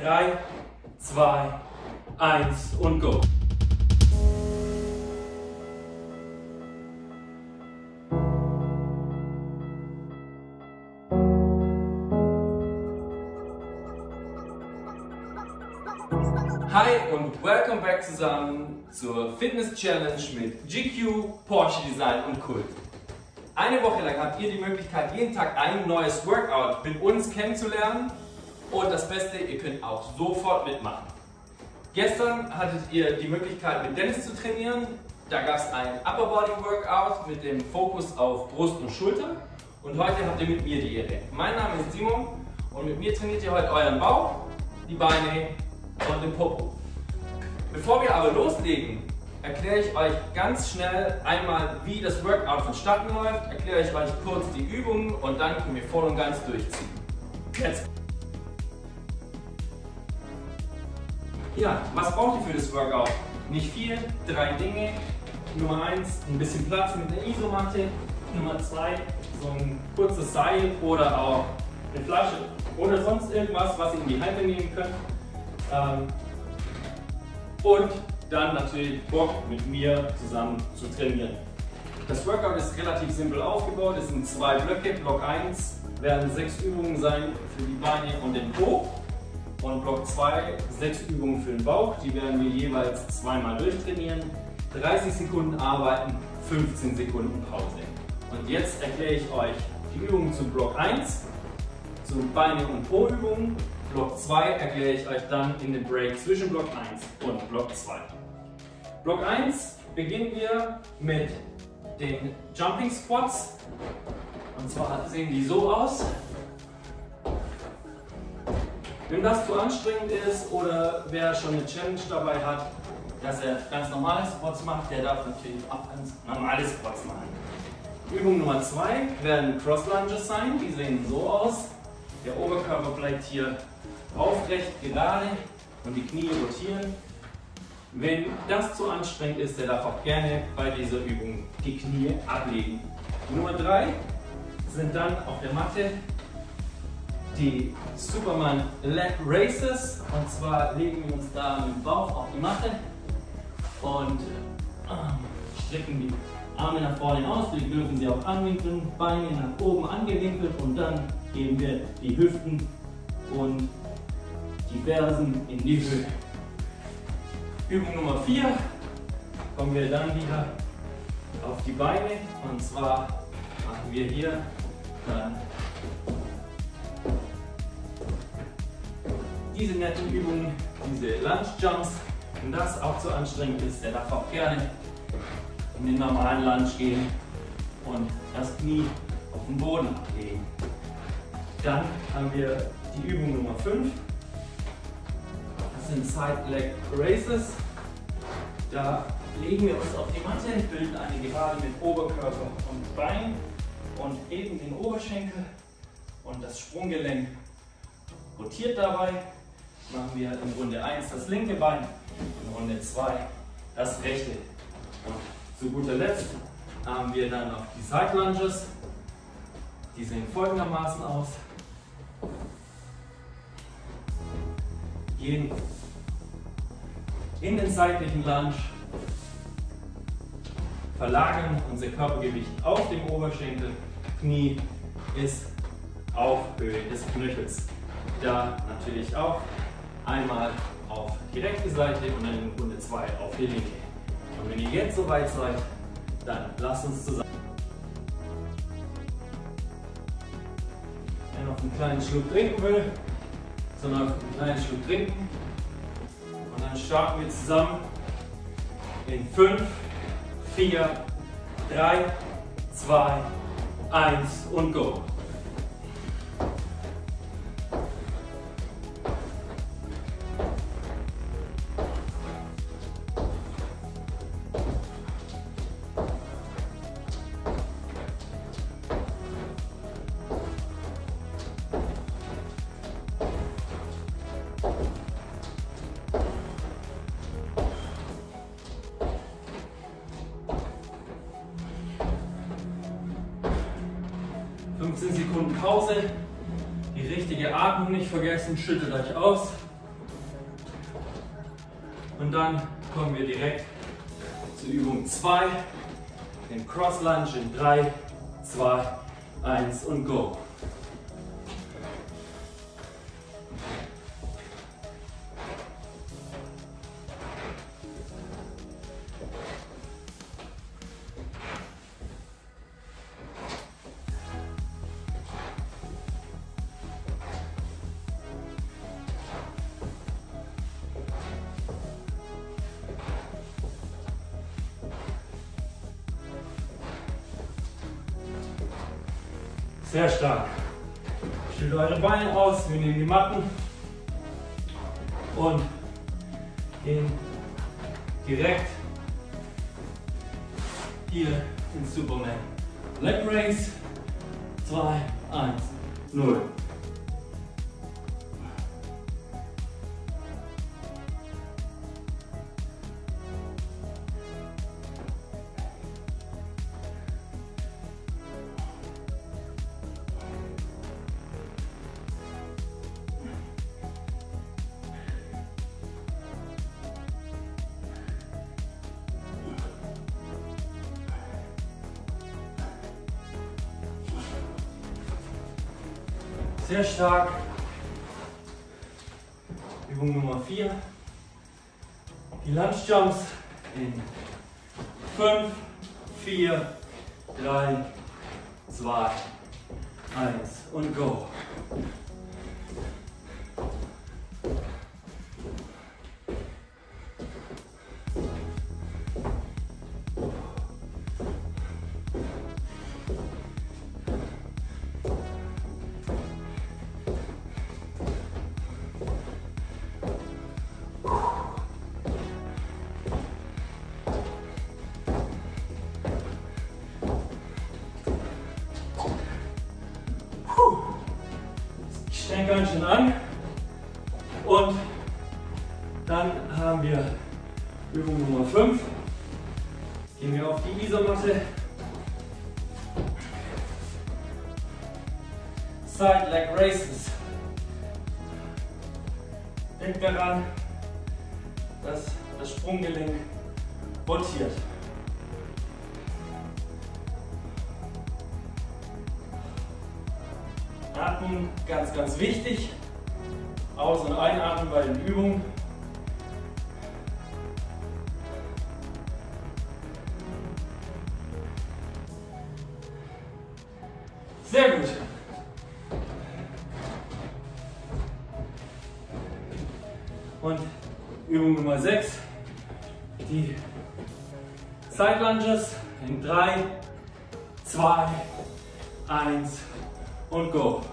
3, 2, 1 und go! Hi und welcome back zusammen zur Fitness Challenge mit GQ, Porsche Design und Kult. Eine Woche lang habt ihr die Möglichkeit, jeden Tag ein neues Workout mit uns kennenzulernen und das Beste, ihr könnt auch sofort mitmachen. Gestern hattet ihr die Möglichkeit, mit Dennis zu trainieren. Da gab es ein Upper Body Workout mit dem Fokus auf Brust und Schulter und heute habt ihr mit mir die Ehre. Mein Name ist Simon und mit mir trainiert ihr heute euren Bauch, die Beine und den Popo. Bevor wir aber loslegen, erkläre ich euch ganz schnell einmal, wie das Workout vonstatten läuft, erkläre ich euch kurz die Übungen und dann können wir voll und ganz durchziehen. Jetzt. Ja, was braucht ihr für das Workout? Nicht viel, 3 Dinge. Nummer 1, ein bisschen Platz mit einer Isomatte. Nummer 2, so ein kurzes Seil oder auch eine Flasche oder sonst irgendwas, was ihr in die Hand nehmen könnt. Und dann natürlich Bock mit mir zusammen zu trainieren. Das Workout ist relativ simpel aufgebaut, es sind 2 Blöcke. Block 1 werden 6 Übungen sein für die Beine und den Po. Und Block 2 6 Übungen für den Bauch, die werden wir jeweils zweimal durchtrainieren. 30 Sekunden arbeiten, 15 Sekunden Pause. Und jetzt erkläre ich euch die Übungen zu Block 1, zu Beine- und Po-Übungen. Block 2 erkläre ich euch dann in dem Break zwischen Block 1 und Block 2. Block 1 beginnen wir mit den Jumping Squats. Und zwar sehen die so aus. Wenn das zu anstrengend ist oder wer schon eine Challenge dabei hat, dass er ganz normale Squats macht, der darf natürlich auch ganz normale Squats machen. Übung Nummer 2 werden Cross Lunges sein. Die sehen so aus. Der Oberkörper bleibt hier aufrecht, gerade und die Knie rotieren. Wenn das zu anstrengend ist, der darf auch gerne bei dieser Übung die Knie ablegen. Nummer 3 sind dann auf der Matte die Superman Leg Raises. Und zwar legen wir uns da mit dem Bauch auf die Matte und strecken die Arme nach vorne aus. Wir dürfen sie auch anwinkeln, Beine nach oben angewinkelt und dann geben wir die Hüften und die Fersen in die Höhe. Übung Nummer 4 kommen wir dann wieder auf die Beine und zwar machen wir hier dann diese netten Übungen, diese Lunge Jumps. Wenn das auch zu anstrengend ist, der darf auch gerne in den normalen Lunge gehen und das Knie auf den Boden ablegen. Dann haben wir die Übung Nummer 5. Das sind Side Leg Raises. Da legen wir uns auf die Matte, bilden eine Gerade mit Oberkörper und Bein und heben den Oberschenkel und das Sprunggelenk rotiert dabei. Machen wir in Runde 1 das linke Bein, in Runde 2 das rechte. Und zu guter Letzt haben wir dann noch die Side Lunges. Die sehen folgendermaßen aus. Gehen in den seitlichen Lunge, verlagern unser Körpergewicht auf dem Oberschenkel, Knie ist auf Höhe des Knöchels. Da natürlich auch einmal auf die rechte Seite und dann in Runde 2 auf die linke. Und wenn ihr jetzt soweit seid, dann lasst uns zusammen. Wer noch einen kleinen Schluck trinken will, sondern einen kleinen Schluck trinken. Und dann starten wir zusammen in 5, 4, 3, 2, 1 und go! Sekunden Pause, die richtige Atmung nicht vergessen, schüttelt euch aus Und dann kommen wir direkt zur Übung 2, den Cross Lunge in 3, 2, 1 und go. Sehr stark. Stellt eure Beine aus, wir nehmen die Matten und gehen direkt hier ins Superman. Leg Raise, 2, 1, 0. Sehr stark. Übung Nummer 4. Die Lunge Jumps in 5, 4, 3, 2, 1 und go. Streng ganz schön an und dann haben wir Übung Nummer 5. Gehen wir auf die Isomatte. Side Leg Raises. Denkt daran, dass das Sprunggelenk rotiert. Atmen, ganz, ganz wichtig. Aus- und einatmen bei den Übungen. Sehr gut. Und Übung Nummer 6, die Side Lunges in 3, 2, 1 und go.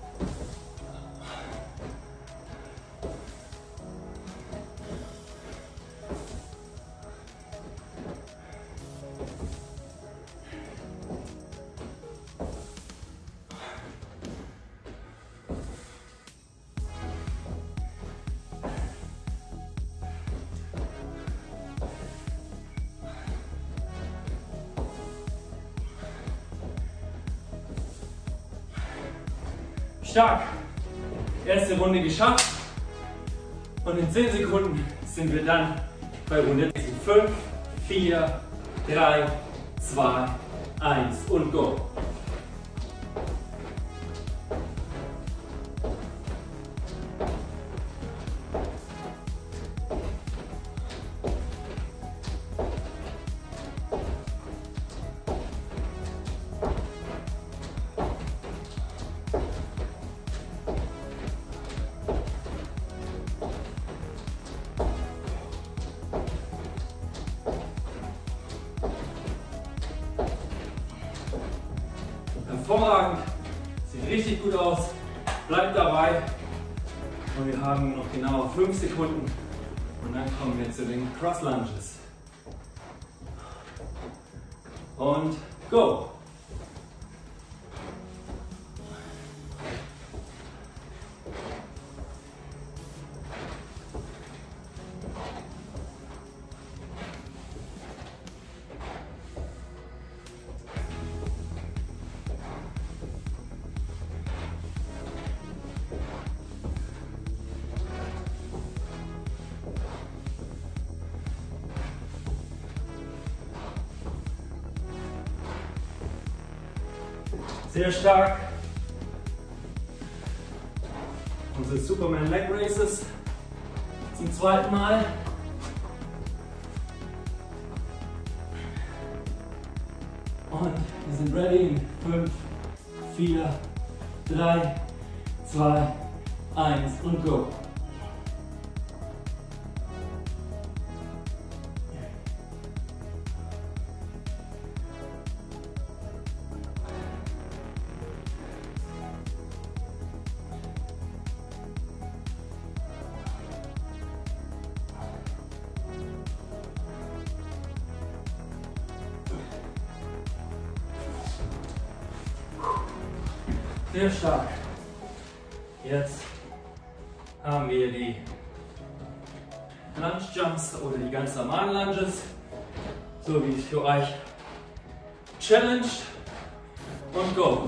Stark. Erste Runde geschafft. Und in 10 Sekunden sind wir dann bei Runde 5, 4, 3, 2, 1 und go. Hervorragend, sieht richtig gut aus, bleibt dabei und wir haben noch genau 5 Sekunden und dann kommen wir zu den Cross Lunges. Und go! Sehr stark. Unsere Superman Leg Raises zum zweiten Mal. Und wir sind ready in 5, 4, 3, 2, 1 und go. Sehr stark. Jetzt haben wir die Lunge Jumps oder die ganz normalen Lunges, so wie es für euch challenged, und go.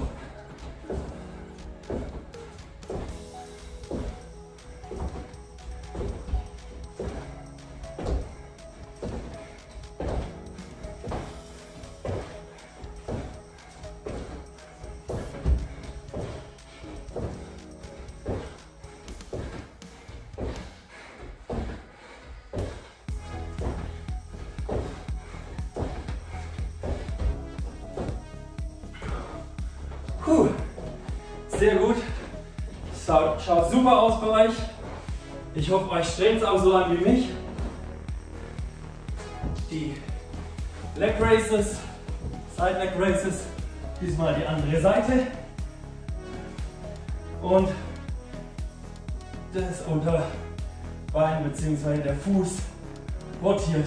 Sehr gut. Schaut super aus bei euch. Ich hoffe, euch strengt es auch so an wie mich. Die Leg Raises, Side Leg Raises, diesmal die andere Seite. Und das Unterbein bzw. der Fuß rotiert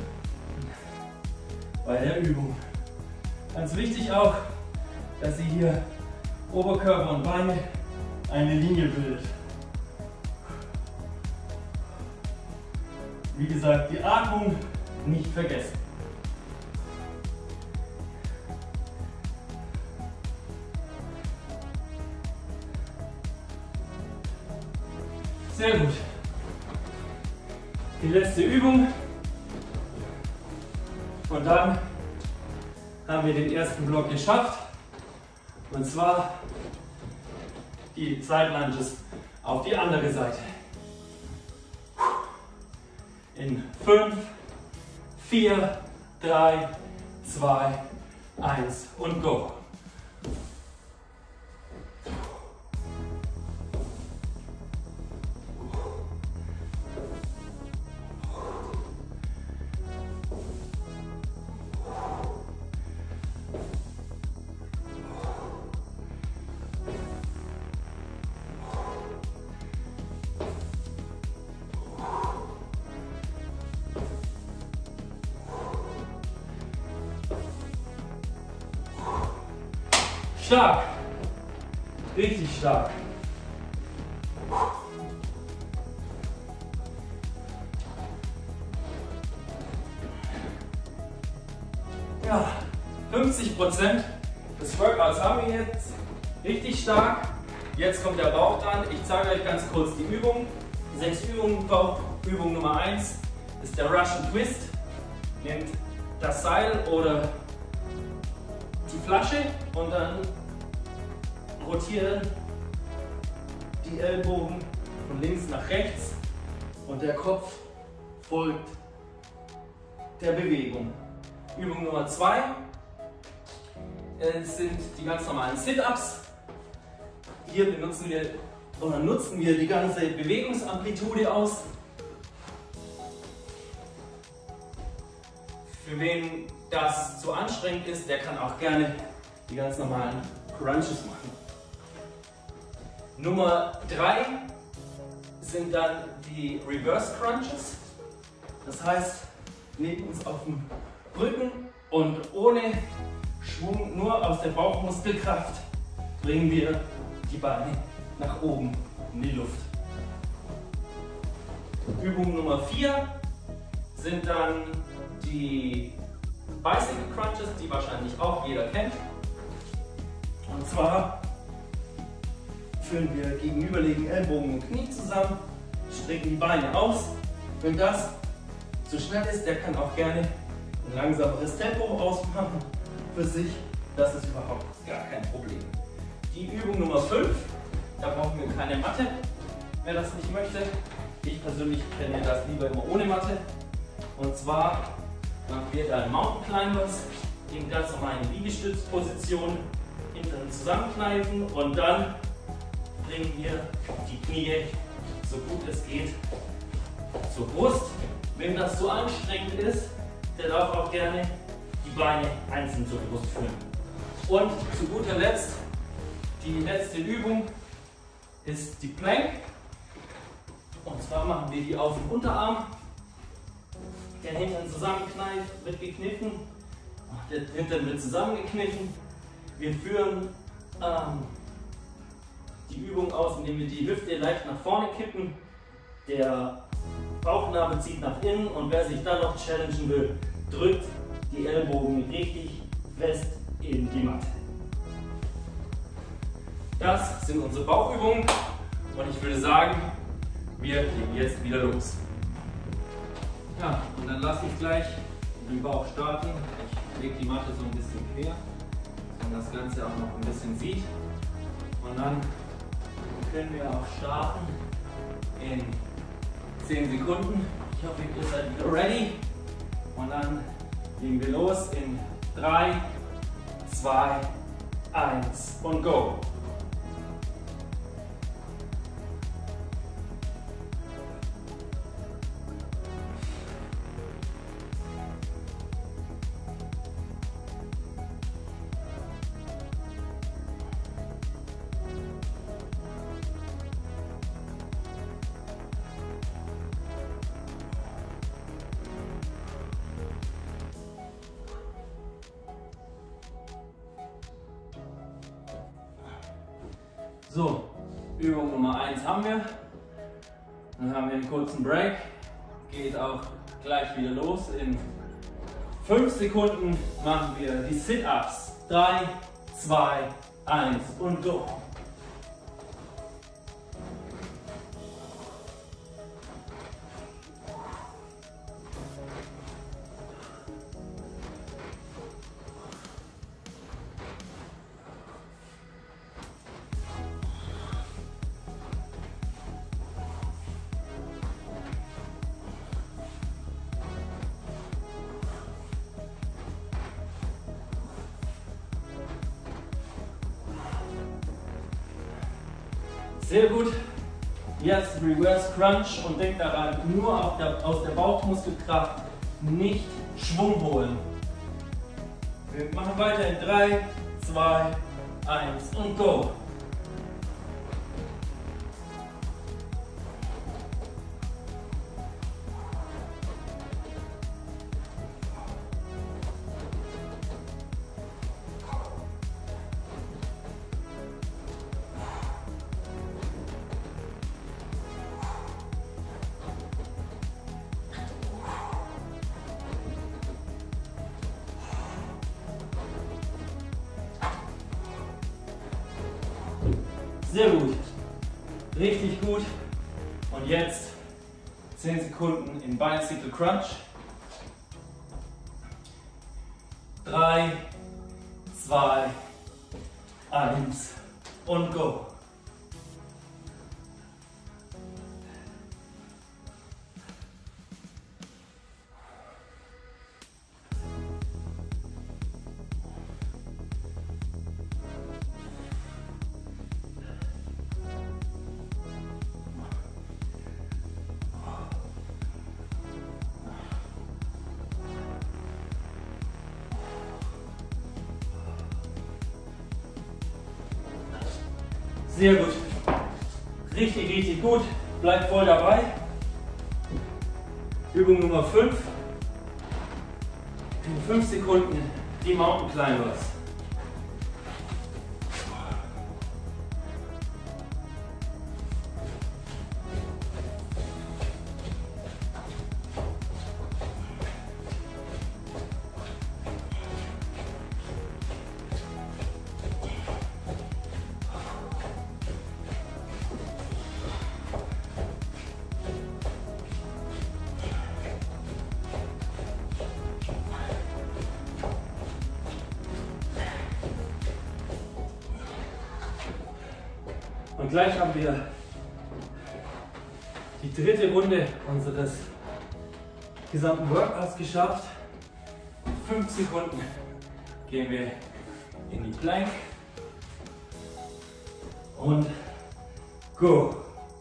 bei der Übung. Ganz wichtig auch, dass ihr hier Oberkörper und Beine eine Linie bildet. Wie gesagt, die Atmung nicht vergessen. Sehr gut. Die letzte Übung. Und dann haben wir den ersten Block geschafft. Und zwar die Side Lunges auf die andere Seite. In 5, 4, 3, 2, 1 und go. Stark, richtig stark. Ja, 50% des Workouts haben wir jetzt. Richtig stark. Jetzt kommt der Bauch dran. Ich zeige euch ganz kurz die Übung. 6 Übungen Bauch. Übung Nummer 1 ist der Russian Twist. Nehmt das Seil oder die Flasche und dann rotieren die Ellbogen von links nach rechts und der Kopf folgt der Bewegung. Übung Nummer 2 sind die ganz normalen Sit-Ups. Hier nutzen wir die ganze Bewegungsamplitude aus. Für wen das zu anstrengend ist, der kann auch gerne die ganz normalen Crunches machen. Nummer 3 sind dann die Reverse Crunches. Das heißt, wir legen uns auf den Rücken und ohne Schwung, nur aus der Bauchmuskelkraft, bringen wir die Beine nach oben in die Luft. Übung Nummer 4 sind dann die Bicycle Crunches, die wahrscheinlich auch jeder kennt. Und zwar führen wir gegenüberliegende Ellbogen und Knie zusammen, strecken die Beine aus. Wenn das zu schnell ist, der kann auch gerne ein langsameres Tempo ausmachen für sich. Das ist überhaupt gar kein Problem. Die Übung Nummer 5, da brauchen wir keine Matte, wer das nicht möchte. Ich persönlich trainiere das lieber immer ohne Matte. Und zwar machen wir dann Mountain Climbers in ganz normalen Liegestützposition, hinten zusammenkneifen und dann bringen wir die Knie so gut es geht zur Brust. Wem das zu anstrengend ist, der darf auch gerne die Beine einzeln zur Brust führen. Und zu guter Letzt, die letzte Übung ist die Plank. Und zwar machen wir die auf dem Unterarm. Der Hintern zusammenkneift, wird gekniffen. Der Hintern wird zusammengekniffen. Wir führen die Übung aus, indem wir die Hüfte leicht nach vorne kippen. Der Bauchnabel zieht nach innen und wer sich dann noch challengen will, drückt die Ellbogen richtig fest in die Matte. Das sind unsere Bauchübungen und ich würde sagen, wir legen jetzt wieder los. Ja, und dann lasse ich gleich den Bauch starten. Ich lege die Matte so ein bisschen quer, dass man das Ganze auch noch ein bisschen sieht. Und dann können wir auch starten in 10 Sekunden. Ich hoffe, ihr seid wieder ready. Und dann legen wir los in 3, 2, 1 und go! So, Übung Nummer 1 haben wir. Dann haben wir einen kurzen Break. Geht auch gleich wieder los. In 5 Sekunden machen wir die Sit-Ups. 3, 2, 1 und go! Sehr gut. Jetzt Reverse Crunch und denkt daran, nur aus der Bauchmuskelkraft, nicht Schwung holen. Wir machen weiter in 3, 2, 1 und go! Sehr gut, richtig gut. Und jetzt 10 Sekunden in Bicycle Crunch. 3, 2, 1 und go! Sehr gut. Richtig, richtig gut. Bleibt voll dabei. Übung Nummer 5. In 5 Sekunden die Mountain Climbers. Und gleich haben wir die dritte Runde unseres gesamten Workouts geschafft. In 5 Sekunden gehen wir in die Plank und go.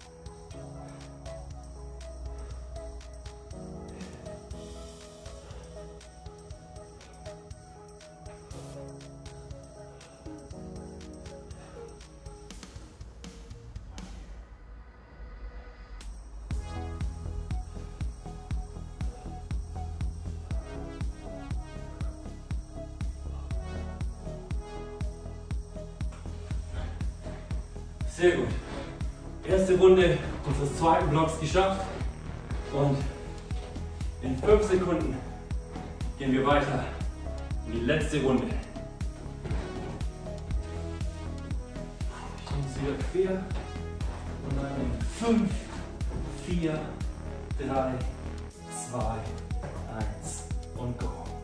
Sehr gut. Erste Runde unseres zweiten Blocks geschafft und in 5 Sekunden gehen wir weiter in die letzte Runde. Ich nehme sie wieder quer und dann in 5, 4, 3, 2, 1 und go.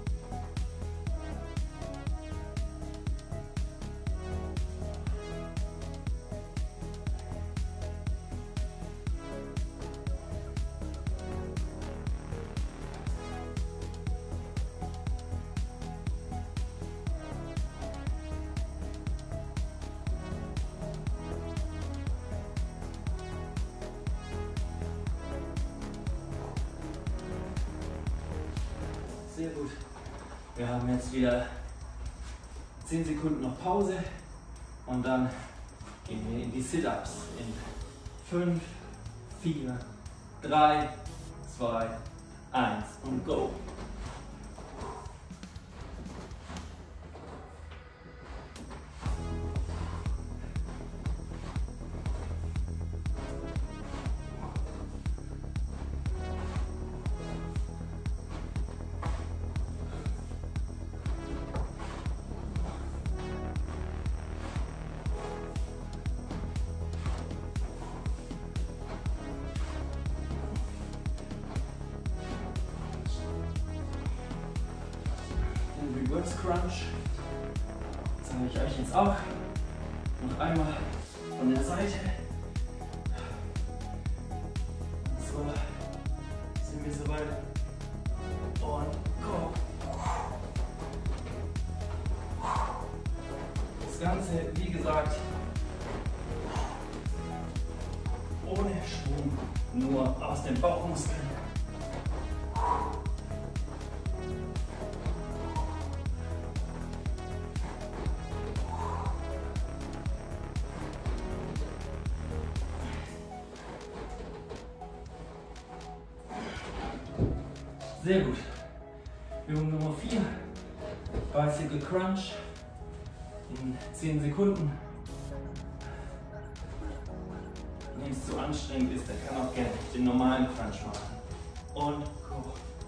Sehr gut. Wir haben jetzt wieder 10 Sekunden noch Pause und dann gehen wir in die Sit-Ups in 5, 4, 3, 2, 1 und go. Reverse Crunch zeige ich euch jetzt auch noch einmal von der Seite. So sind wir soweit und go. Das Ganze, wie gesagt, ohne Schwung, nur aus den Bauchmuskeln. Sehr gut. Übung Nummer 4. Bicycle Crunch in 10 Sekunden. Wenn es zu anstrengend ist, der kann auch gerne den normalen Crunch machen. Und go.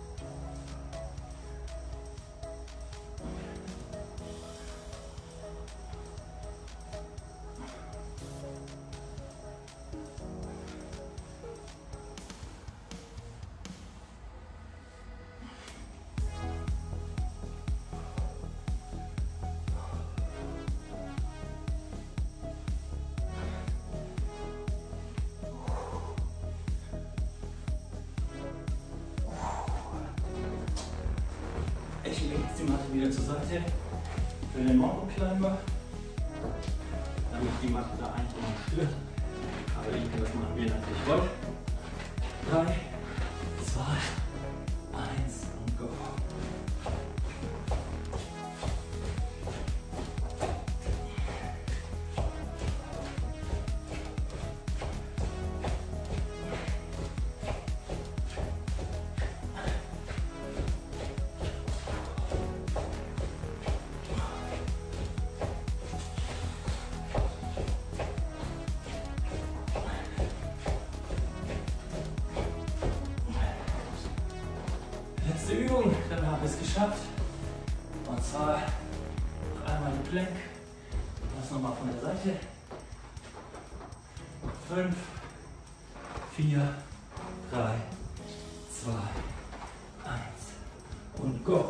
Ich lege jetzt die Matte wieder zur Seite für den Mountain Climber, damit die Matte da eigentlich nicht stört. Aber ich kann das machen, wie ihr natürlich wollt. 3, 2, 1 und go. Letzte Übung, dann habe ich es geschafft. Und zwar noch einmal die Plank. Das nochmal von der Seite. 5, 4, 3, 2, 1 und go.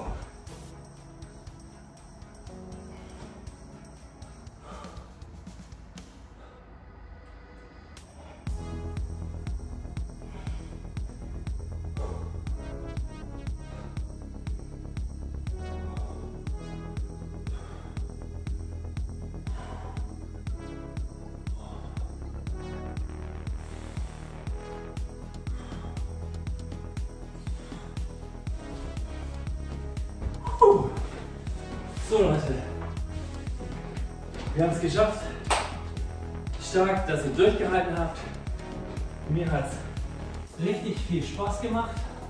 So Leute, wir haben es geschafft. Stark, dass ihr durchgehalten habt. Mir hat es richtig viel Spaß gemacht.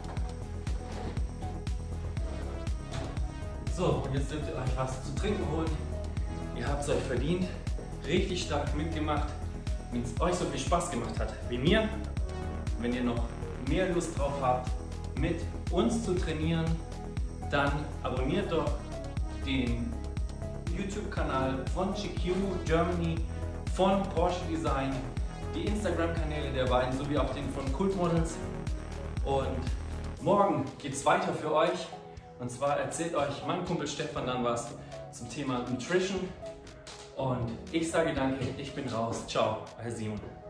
So, und jetzt dürft ihr euch was zu trinken holen. Ihr habt es euch verdient. Richtig stark mitgemacht. Wenn es euch so viel Spaß gemacht hat wie mir, wenn ihr noch mehr Lust drauf habt, mit uns zu trainieren, dann abonniert doch den YouTube-Kanal von GQ Germany, von Porsche Design, die Instagram-Kanäle der beiden sowie auch den von Cult Models. Und morgen geht es weiter für euch. Und zwar erzählt euch mein Kumpel Stefan dann was zum Thema Nutrition. Und ich sage danke, ich bin raus. Ciao, euer Simon.